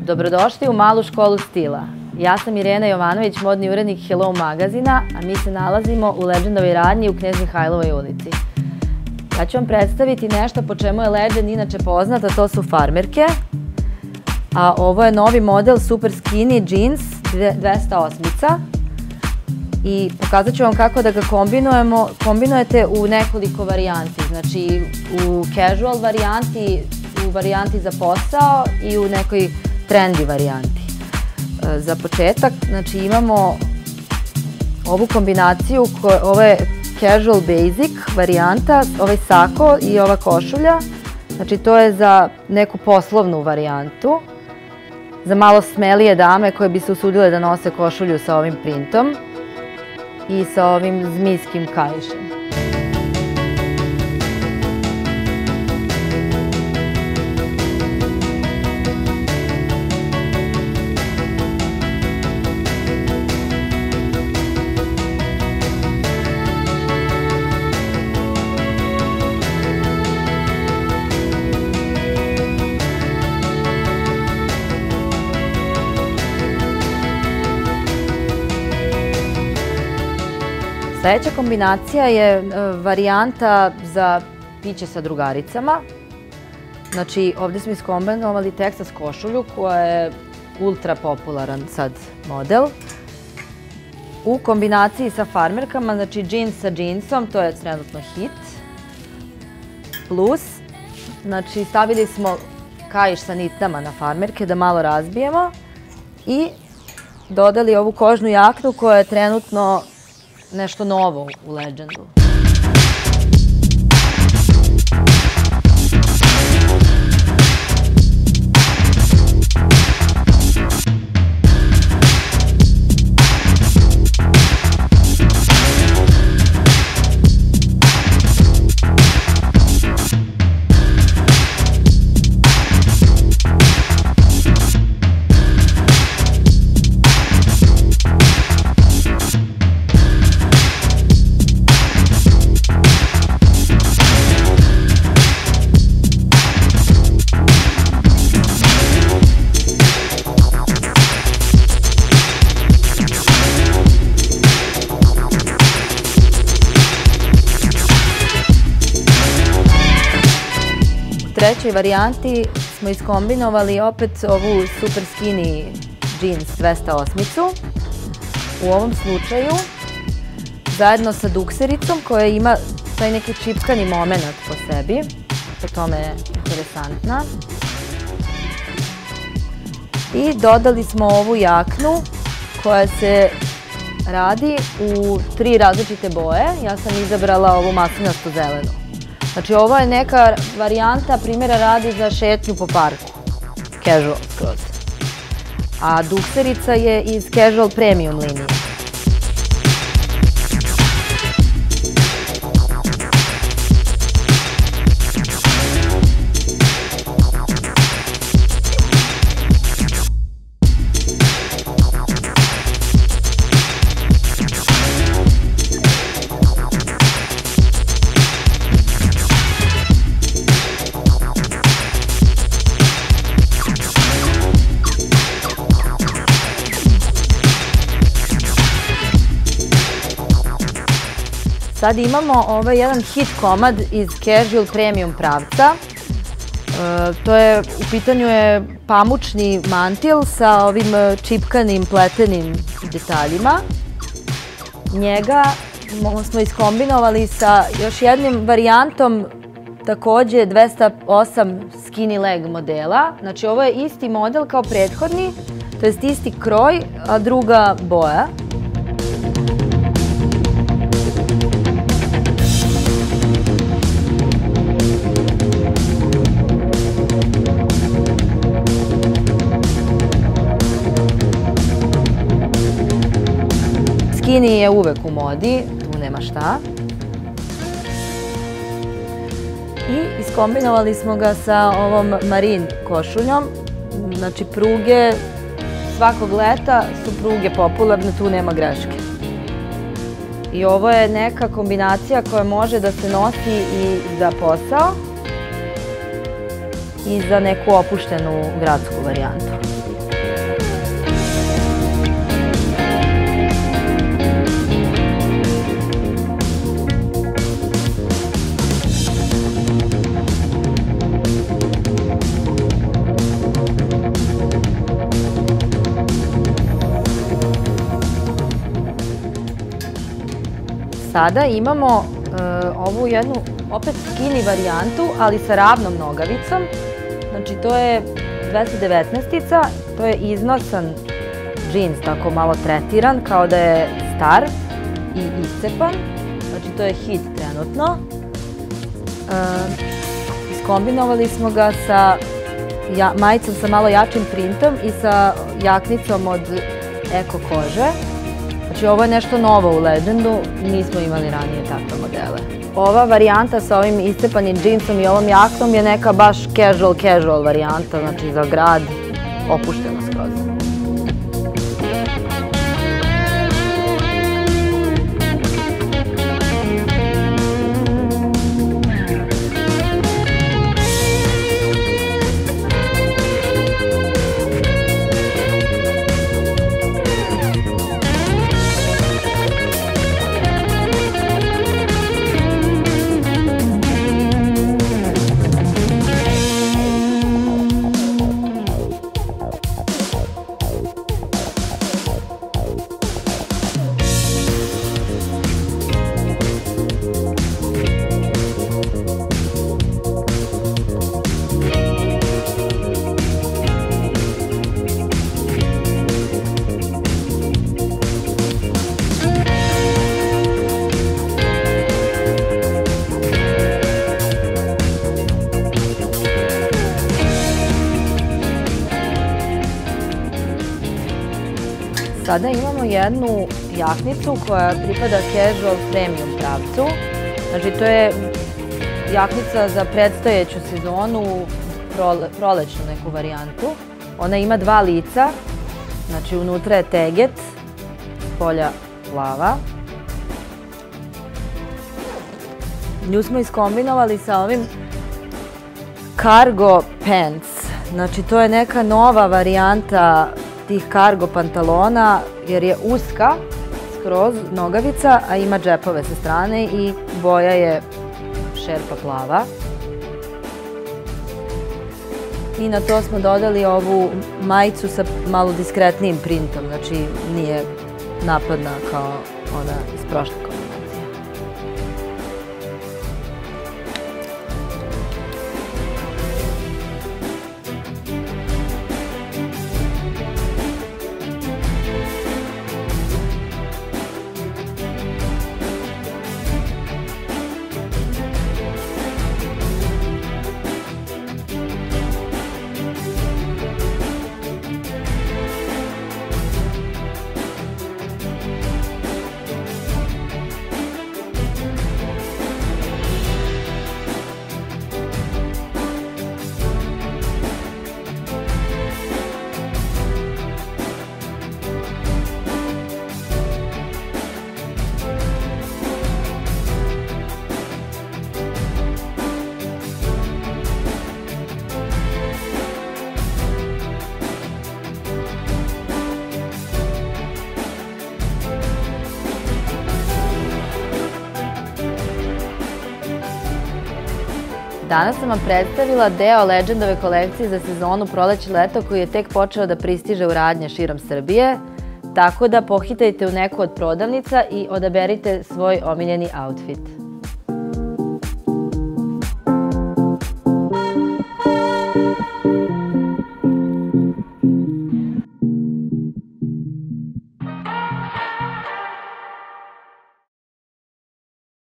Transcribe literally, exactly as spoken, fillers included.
Dobrodošli u malu školu stila. Ja sam Irena Jovanović, modni urednik Hello magazina, a mi se nalazimo u Legendovoj radnji u Knez Mihajlovoj ulici. Ja ću vam predstaviti nešto po čemu je Legend inače poznat, a to su farmerke. A ovo je novi model Super Skinny Jeans dvesta osam. I pokazat ću vam kako da ga kombinujemo, kombinujete u nekoliko varijanti. Znači u casual varijanti, u varijanti za posao i u nekoj trendy varijanti. Za početak, znači imamo ovu kombinaciju, ovo je casual basic varijanta, ovaj sako i ova košulja. Znači to je za neku poslovnu varijantu, za malo smelije dame koje bi se usudile da nose košulju sa ovim printom i sa ovim zmijskim kaišem. Sljedeća kombinacija je varijanta za piće sa drugaricama. Znači, ovdje smo iskombinovali Texas košulju koja je ultra popularan sad model. U kombinaciji sa farmerkama, znači džins sa džinsom, to je trenutno hit. Plus, znači stavili smo kaiš sa nitama na farmerke da malo razbijemo i dodali ovu kožnu jaknu koja je trenutno nešto novo u Legendu. U trećoj varijanti smo iskombinovali opet ovu Super Skinny Jeans dvesta osam. U ovom slučaju zajedno sa duksericom koja ima taj neki čipkani moment po sebi. Po tome je interesantna. I dodali smo ovu jaknu koja se radi u tri različite boje. Ja sam izabrala ovu maslinasto zelenu. Znači ovo je neka varijanta, primjera radi za šetnju po parku, casual skroz. A dukserica je iz casual premium linije. Sad imamo ovaj jedan hit komad iz casual premium pravca. To je, u pitanju je pamučni mantil sa ovim čipkanim, pletenim detaljima. Njega smo iskombinovali sa još jednim varijantom, također dvesta osam skinny leg modela. Znači ovo je isti model kao prethodni, to jest isti kroj, a druga boja. Skinny je uvek u modi, tu nema šta. I iskombinovali smo ga sa ovom marin košuljom. Znači pruge svakog leta su pruge popularne, tu nema greške. I ovo je neka kombinacija koja može da se nosi i za posao i za neku opuštenu gradsku varijantu. Sada imamo ovu jednu opet skinny varijantu, ali sa ravnom nogavicom. Znači to je dvesta devetnaestica, to je iznosan džins, tako malo tretiran, kao da je star i iscepan. Znači to je hit trenutno. Iskombinovali smo ga sa majicom sa malo jačim printom i sa jaknicom od eko kože. Znači ovo je nešto novo u Legendu, nismo imali ranije takve modele. Ova varijanta sa ovim iscepanim džinsom i ovom jaknom je neka baš casual casual varijanta, znači za grad, opuštena skroz. Sada imamo jednu jaknicu koja pripada casual premium pravcu. Znači to je jaknica za predstojeću sezonu, prolećnu neku varijantu. Ona ima dva lica, znači unutra je teget, spolja plava. Nju smo iskombinovali sa ovim cargo pants. Znači to je neka nova varijanta tih cargo pantalona, jer je uska skroz nogavica, a ima džepove sa strane i boja je šerpa plava. I na to smo dodali ovu majicu sa malo diskretnijim printom, znači nije napadna kao ona iz prošle kombinacije. Danas sam vam predstavila deo Legendove kolekcije za sezonu proleće-leto koji je tek počeo da pristiže u radnje širom Srbije, tako da pohitajte u neku od prodavnica i odaberite svoj omiljeni outfit.